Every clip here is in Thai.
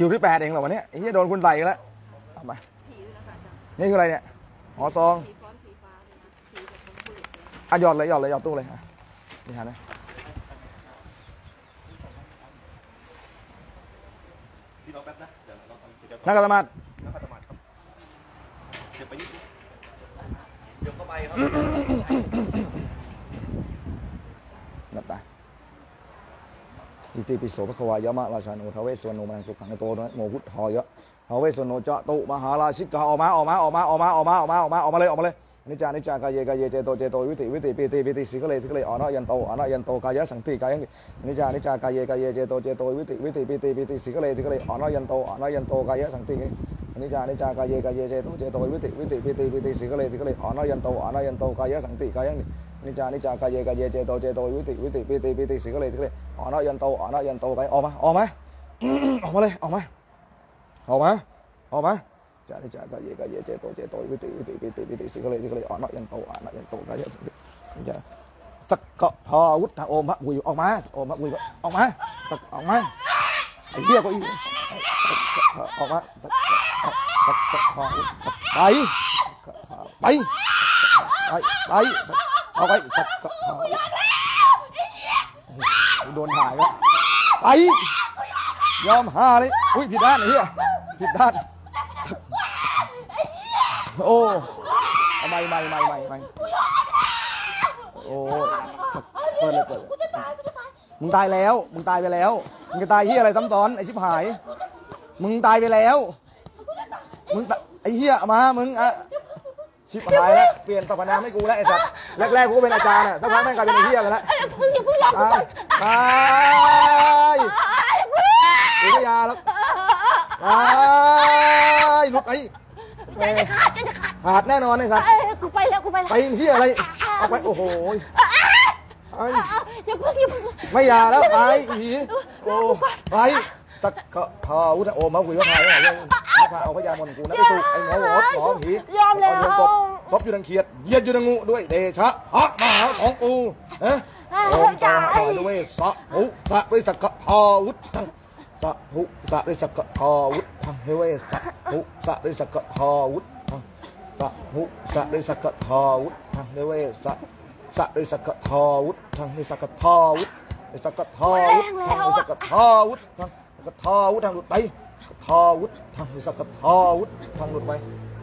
คิวที่8เองเหรอวันนี้ไอ้เหี้ยโดนคุณใส่แล้วเอามานี่คืออะไรเนี่ยอ๋อซองอ่ะหยอดเลยหยอดเลยหยอดตู้เลยนี่ฮะนะพี่รอแป๊บนะเดี๋ยวเราทำนักการมาดนักขัตมาดครับเดี๋ยวไปนิดเดี๋ยวเข้าไปครับนับตาอิติปิโสภควายะมะราชาโนทเวสวโนมังสุขังโตนะโมพุทธอยะทเวสวโนจะตุมหาราชิกาออกมาเลยนิจานิจากายเจโตวิติปิติสิกเลอนะยันโตกายะสังติกายังนิจาากายเจโตวิติปิติสิกเลอนะยันโตกายะสังตินิจากายเจโตวิติปิติสิกเลอนะยันโตกายะสังติกายังนิจากายเจโตวิติปิติสิกเลอนะยันโตกายออกมาเลยออกมาจานิจากายเจโตวิติปิติสิกเลอนะยันโตกายะสังติจะสักกะพาวุฒโอมะกุยออกมาไอ้เหี้ยก็อีออกมาสักกะพาวุฒไปเอาไปสักกะพาโดนถ่ายแล้วไปยอมหาเลยอุ้ยผิดด้านไอ้เหี้ยผิดด้านโอ้ไม่โอ้เปิดเลยมึงตายแล้วมึงตายไปแล้วมึงจะตายเหี้ยอะไรซ้ำซ้อนไอ้ชิบหายมึงตายไปแล้วมึงไอ้เหี้ยมามึงอะชิบหายแล้วเปลี่ยนสรรพนามให้กูแล้วไอ้สัตว์แรกกูก็เป็นอาจารย์อ่ะสักพักแม่งกลายเป็นไอ้เหี้ยกันแล้วตายกูไม่ยาแล้วตายหลุดไอ้ขาดแน่นอนไอ้สัตว์กูไปแล้วไปเหี้ยอะไรเอาไปโอ้โหอย่าเพิ่งไม่ยาแล้วไปผีโอ้ไปสักกะพาวุฒโอมาคุยว่าใครเนี่ยพาเอาพยามนกูนะไปสู่ไอ้หมอผียอมแล้วตบอยู่ดังเขียดเยียดอยู่ดังงูด้วยเดชะฮะมหาของกูโอมตาหอยด้วยสะหุสะด้วยสักกะพาวุฒสะหุสะด้วยสักกะพาวุฒทางเฮเวสะหุสะด้วยสักกะพาวุฒสะหุสะด้วยสักกะพาวุฒทางเฮเวสะสะด้วยสักกะพาวุฒทางด้วยสักกะพาวุฒสักกะพาวุฒทางด้วยสักกะพาวุฒทางกะทาวุฒทางหลุดไปกะทาวุฒทางด้วยสักกะทาวุฒทางหลุดไป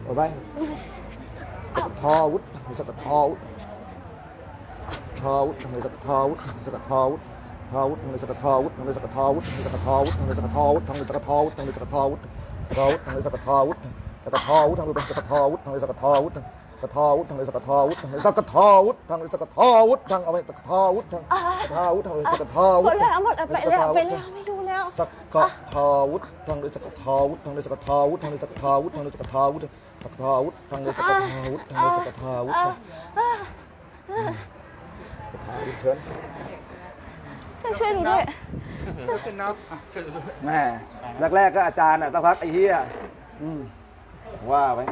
กะทาวุฒทางด้วยสักกะทาวุฒทาวุฒทางด้วยสักกะทาวุฒสักกะทาวุฒทาวุฒทางด้วยสักกะทาวุฒทางด้วยสักกะทาวุฒทางด้วยสักกะทาวุฒทางด้วยสักกะทาวุฒทางด้วยสักกะทาวุฒทางด้วยสักกะทาวุฒทาวุฒทางด้วยสักกะทาวุฒสักกะทาวุฒทางด้วยสักกะทาวุฒทางด้วยสักกะทาวุฒกระทาวุฒทางเลยสักกะทาวุฒทางเลยสักกะทาวุฒทางเลยสักกะทาวุฒทางเอาไปสักกะทาวุฒทางทาวุฒทางเลยสักกะทาวุฒหมดไปแล้วไม่ดูแล้วสักกะทาวุฒทางเลยสักกะทาวุฒทางเลยสักกะทาวุฒทางเลยสักกะทาวุฒทางเลยสักกะทาวุฒสักกะทาวุฒทางเลยสักกะทาวุฒทางเลยสักกะทาวุฒเชิญช่วยหนูด้วยเป็นน้ำช่วยด้วยแม่แรกก็อาจารย์อ่ะสักพักไอ้เหี้ยว่าไป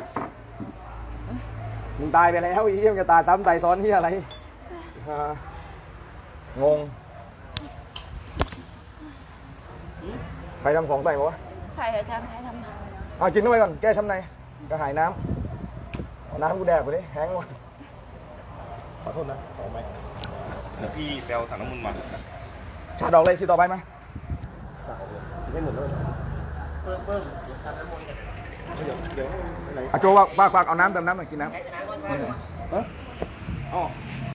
มึงตายไปแล้วไอ้เหี้ยมึงจะตายซ้ำตายซ้อนเหี้ยอะไรงงใครทำของใส่วะใครอาจารย์ใครทำเอากินด้วยก่อนแก้ช้ำในกระหายน้ำเอาน้ำกูแดกไปดิแห้งหมดขอโทษนะขอไหมเดี๋ยวพี่แปลถังน้ำมันมาชาดอกเลยคิวต่อไปไหมไม่หมดเลยเพิ่มถังน้ำมันเดี๋ยวโจว่าเอาน้ำเติมน้ำหน่อยกินน้ำ